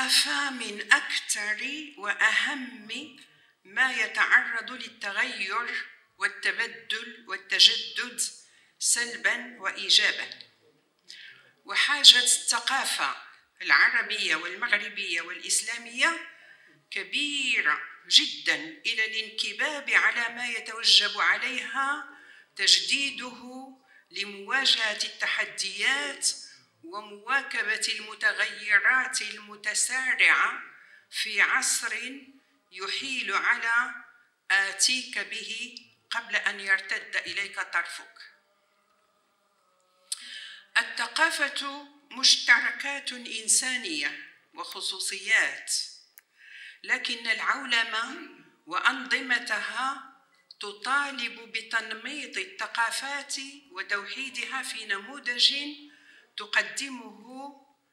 الثقافة من أكثر وأهم ما يتعرض للتغير والتبدل والتجدد سلباً وإيجاباً. وحاجة الثقافة العربية والمغربية والإسلامية كبيرة جداً إلى الانكباب على ما يتوجب عليها تجديده لمواجهة التحديات ومواكبة المتغيرات المتسارعة في عصر يحيل على آتيك به قبل أن يرتد إليك طرفك. الثقافة مشتركات إنسانية وخصوصيات، لكن العولمة وأنظمتها تطالب بتنميط الثقافات وتوحيدها في نموذج تقدمه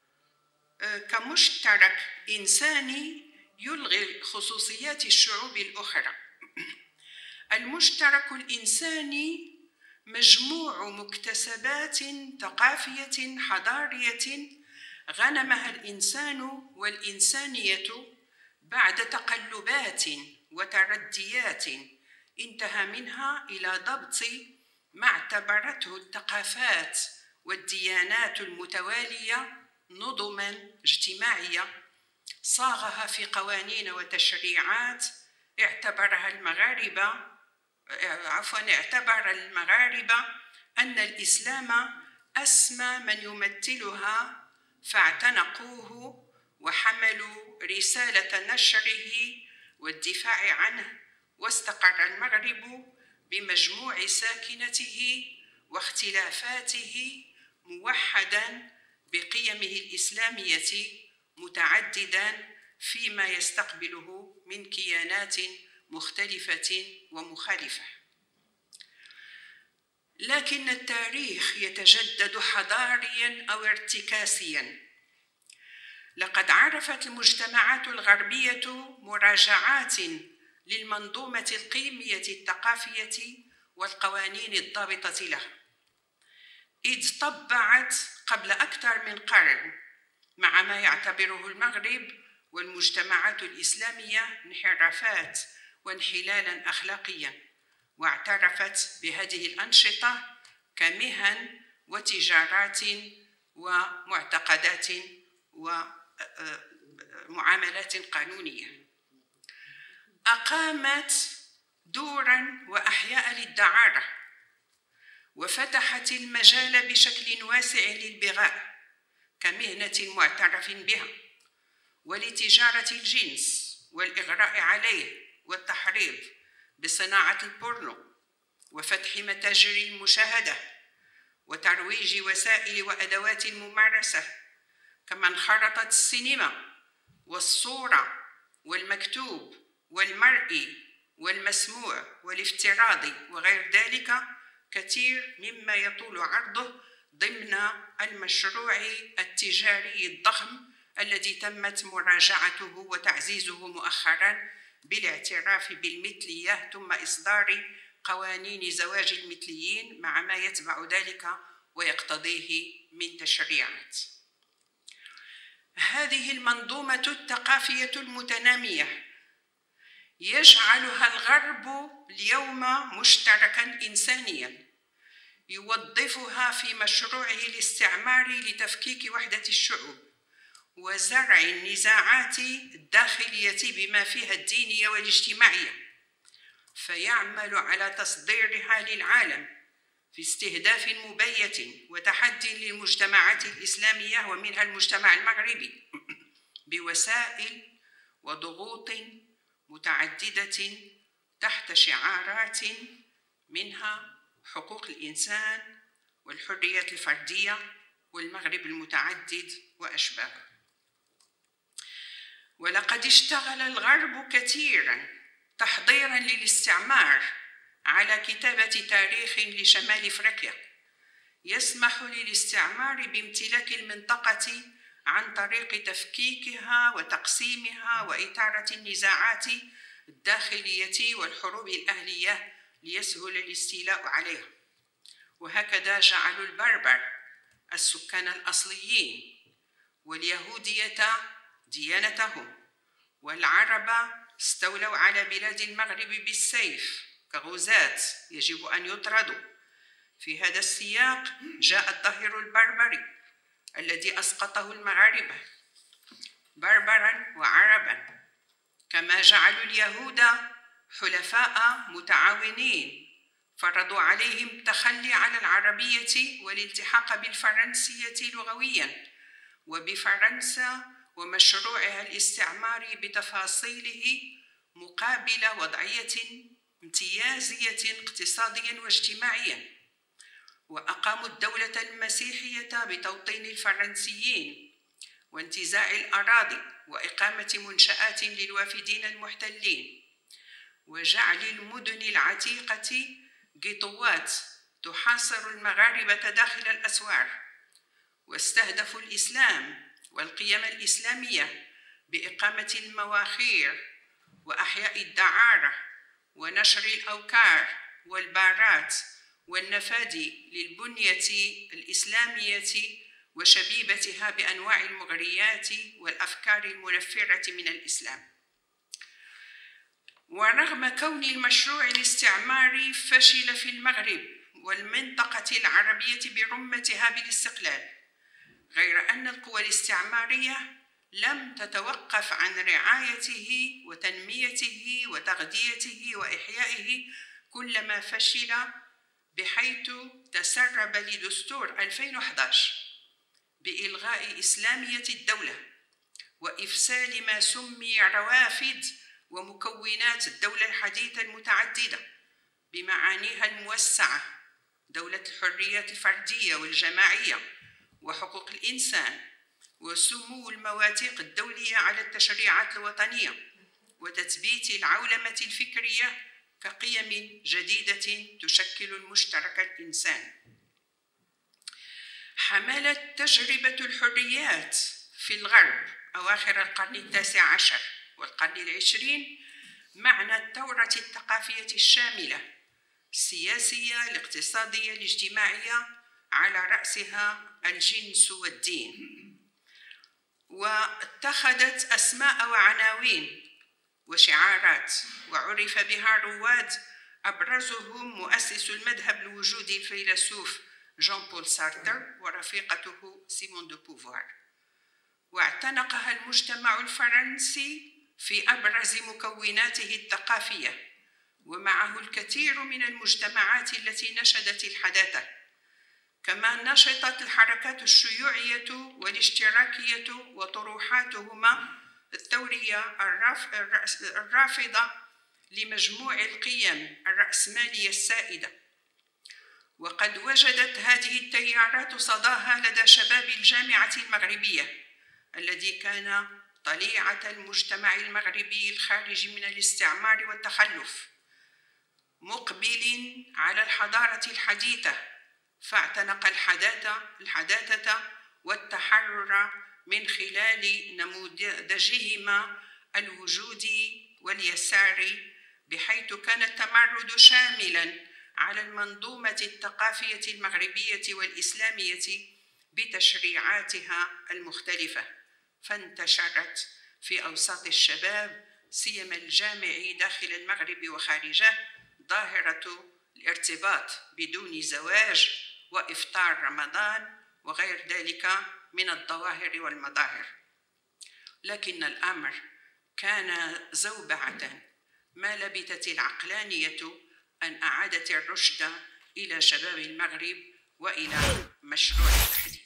كمشترك إنساني يلغي خصوصيات الشعوب الأخرى. المشترك الإنساني مجموع مكتسبات ثقافية حضارية غنمها الإنسان والإنسانية بعد تقلبات وترديات انتهى منها إلى ضبط ما اعتبرته الثقافات والديانات المتوالية نظماً اجتماعية صاغها في قوانين وتشريعات اعتبر المغاربة أن الإسلام أسمى من يمثلها فاعتنقوه وحملوا رسالة نشره والدفاع عنه، واستقر المغرب بمجموع ساكنته واختلافاته موحداً بقيمه الإسلامية متعدداً فيما يستقبله من كيانات مختلفة ومخالفة. لكن التاريخ يتجدد حضارياً أو ارتكاسياً. لقد عرفت المجتمعات الغربية مراجعات للمنظومة القيمية الثقافية والقوانين الضابطة لها، إذ طبعت قبل أكثر من قرن مع ما يعتبره المغرب والمجتمعات الإسلامية انحرافات وانحلالاً أخلاقياً، واعترفت بهذه الأنشطة كمهن وتجارات ومعتقدات ومعاملات قانونية. أقامت دوراً وأحياء للدعارة، وفتحت المجال بشكل واسع للبغاء كمهنة معترف بها، ولتجارة الجنس والإغراء عليه والتحريض بصناعة البورنو وفتح متاجر المشاهدة وترويج وسائل وأدوات الممارسة، كما انخرطت السينما والصورة والمكتوب والمرئي والمسموع والافتراضي وغير ذلك كثير مما يطول عرضه ضمن المشروع التجاري الضخم الذي تمت مراجعته وتعزيزه مؤخراً بالاعتراف بالمثلية ثم إصدار قوانين زواج المثليين مع ما يتبع ذلك ويقتضيه من تشريعات. هذه المنظومة الثقافية المتنامية يجعلها الغرب اليوم مشتركاً إنسانياً يوظفها في مشروعه الاستعماري لتفكيك وحدة الشعوب وزرع النزاعات الداخلية بما فيها الدينية والاجتماعية، فيعمل على تصديرها للعالم في استهداف مبيت وتحدي للمجتمعات الإسلامية ومنها المجتمع المغربي بوسائل وضغوط متعددة تحت شعارات منها حقوق الإنسان والحريات الفردية والمغرب المتعدد وأشباهه. ولقد اشتغل الغرب كثيراً تحضيراً للاستعمار على كتابة تاريخ لشمال أفريقيا يسمح للاستعمار بامتلاك المنطقة عن طريق تفكيكها وتقسيمها وإثارة النزاعات الداخلية والحروب الأهلية ليسهل الاستيلاء عليها. وهكذا جعلوا البربر السكان الأصليين واليهودية ديانتهم، والعرب استولوا على بلاد المغرب بالسيف كغزاة يجب أن يطردوا. في هذا السياق جاء الظاهر البربري الذي أسقطه المغاربة بربرا وعربا، كما جعلوا اليهود حلفاء متعاونين فرضوا عليهم التخلي عن العربية والالتحاق بالفرنسية لغويا وبفرنسا ومشروعها الاستعماري بتفاصيله مقابل وضعية امتيازية اقتصاديا واجتماعيا. وأقاموا الدولة المسيحية بتوطين الفرنسيين وانتزاع الأراضي وإقامة منشآت للوافدين المحتلين وجعل المدن العتيقة غيطوات تحاصر المغاربة داخل الأسوار. واستهدفوا الإسلام والقيم الإسلامية بإقامة المواخير وأحياء الدعارة ونشر الأوكار والبارات والنفادي للبنية الإسلامية وشبيبتها بأنواع المغريات والأفكار المنفرة من الإسلام. ورغم كون المشروع الاستعماري فشل في المغرب والمنطقة العربية برمتها بالاستقلال، غير أن القوى الاستعمارية لم تتوقف عن رعايته وتنميته وتغذيته وإحيائه كلما فشل، بحيث تسرب لدستور 2011 بإلغاء إسلامية الدولة وإفسال ما سمي روافد ومكونات الدولة الحديثة المتعددة بمعانيها الموسعة: دولة الحريات الفردية والجماعية وحقوق الإنسان وسمو المواثيق الدولية على التشريعات الوطنية وتثبيت العولمة الفكرية كقيم جديدة تشكل المشترك الإنساني. حملت تجربة الحريات في الغرب أواخر القرن التاسع عشر والقرن العشرين معنى الثورة الثقافية الشاملة السياسية الاقتصادية الاجتماعية على رأسها الجنس والدين، واتخذت أسماء وعناوين وشعارات وعرف بها رواد أبرزهم مؤسس المذهب الوجودي الفيلسوف جان بول سارتر ورفيقته سيمون دو بوفوار. واعتنقها المجتمع الفرنسي في أبرز مكوناته الثقافية، ومعه الكثير من المجتمعات التي نشدت الحداثة. كما نشطت الحركات الشيوعية والاشتراكية وطروحاتهما الثورية الرافضة لمجموع القيم الرأسمالية السائدة. وقد وجدت هذه التيارات صداها لدى شباب الجامعة المغربية الذي كان طليعة المجتمع المغربي الخارج من الاستعمار والتخلف، مقبل على الحضارة الحديثة، فاعتنق الحداثة والتحرر من خلال نموذجهما الوجودي واليساري، بحيث كان التمرد شاملاً على المنظومة الثقافية المغربية والإسلامية بتشريعاتها المختلفة، فانتشرت في أوساط الشباب سيما الجامعي داخل المغرب وخارجه ظاهرة الارتباط بدون زواج وإفطار رمضان وغير ذلك من الظواهر والمظاهر. لكن الأمر كان زوبعة ما لبثت العقلانية أن أعادت الرشد إلى شباب المغرب وإلى مشروع التحديث.